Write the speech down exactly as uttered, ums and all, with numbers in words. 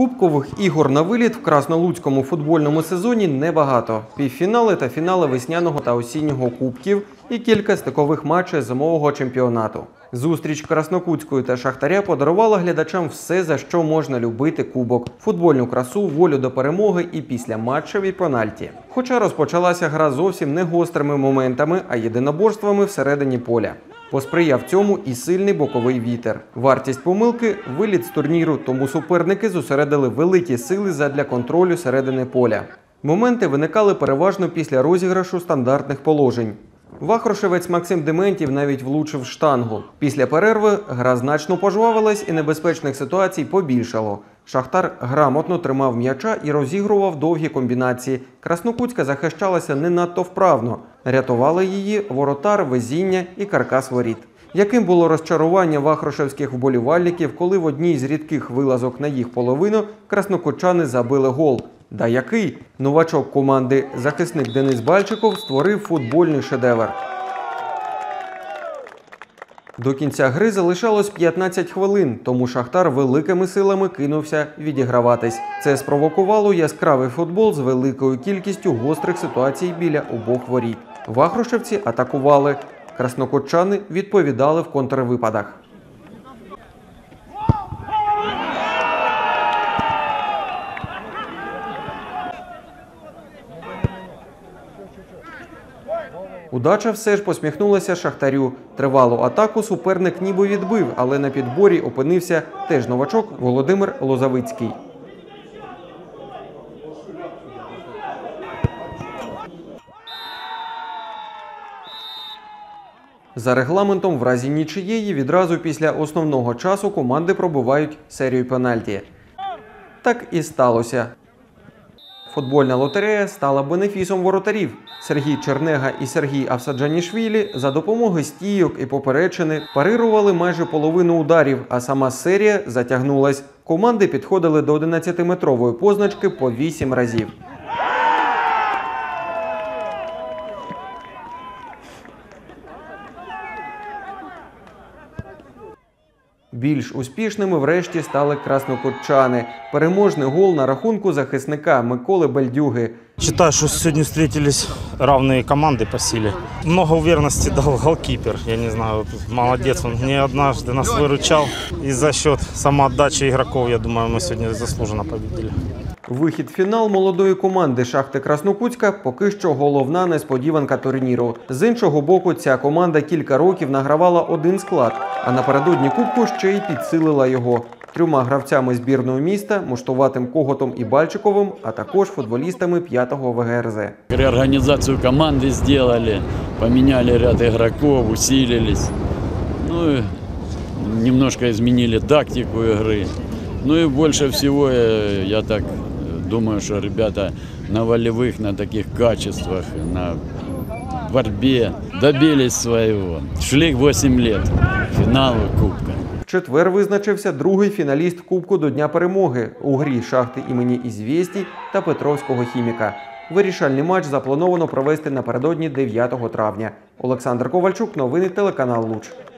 Кубкових ігор на виліт в краснолуцькому футбольному сезоні небагато. Півфінали та фінали весняного та осіннього кубків і кілька стикових матчів зимового чемпіонату. Зустріч Краснокутської та Шахтаря подарувала глядачам все, за що можна любити кубок – футбольну красу, волю до перемоги і після матчеві пенальті. Хоча розпочалася гра зовсім не гострими моментами, а єдиноборствами всередині поля. Посприяв цьому і сильний боковий вітер. Вартість помилки – виліт з турніру, тому суперники зосередили великі сили задля контролю середини поля. Моменти виникали переважно після розіграшу стандартних положень. Вахрушевець Максим Дементів навіть влучив штангу. Після перерви гра значно пожвавилась і небезпечних ситуацій побільшало. Шахтар грамотно тримав м'яча і розігрував довгі комбінації. Краснокутська захищалася не надто вправно. Рятували її воротар, везіння і каркас воріт. Яким було розчарування вахрушевських вболівальників, коли в одній з рідких вилазок на їх половину краснокутчани забили гол. Да який? Новачок команди, захисник Денис Бальчиков, створив футбольний шедевр. До кінця гри залишалось п'ятнадцять хвилин, тому Шахтар великими силами кинувся відіграватись. Це спровокувало яскравий футбол з великою кількістю гострих ситуацій біля обох воріт. Вахрушевці атакували. Краснокутчани відповідали в контрвипадах. Удача все ж посміхнулася Шахтарю. Тривалу атаку суперник ніби відбив, але на підборі опинився теж новачок Володимир Лозавицький. За регламентом, в разі нічиєї, відразу після основного часу команди пробивають серію пенальті. Так і сталося. Футбольна лотерея стала бенефісом воротарів. Сергій Чернега і Сергій Авсаджанішвілі за допомогою стійок і поперечини парирували майже половину ударів, а сама серія затягнулась. Команди підходили до одинадцятиметрової позначки по вісім разів. Більш успішними врешті стали краснокутчани. Переможний гол на рахунку захисника Миколи Бельдюги. Считаю, что сегодня встретились равные команды по силе. Много уверенности дал голкипер. Я не знаю, молодец. Он не однажды нас выручал. И за счет самоотдачи игроков, я думаю, мы сегодня заслуженно победили. Вихід в фінал молодої команди Шахти Краснокутська поки що головна несподіванка турніру. З іншого боку, ця команда кілька років награвала один склад, а напередодні кубку ще й підсилила його. Трьома гравцями збірної міста, Муштуватим Коготом і Бальчиковим, а також футболістами п'ятого В Г Р З. Реорганизацию команды сделали, поменяли ряд игроков, усилились. Ну и немножко изменили тактику игры. Ну и больше всего, я так думаю, что ребята на волевых, на таких качествах, на борьбе добились своего. Шли восемь лет к финалу Кубка. В четвер визначився другий фіналіст Кубку до Дня перемоги у грі Шахти імені Ізвєстій та Петровського Хіміка. Вирішальний матч заплановано провести напередодні дев'ятого травня. Олександр Ковальчук, новини телеканал Луч.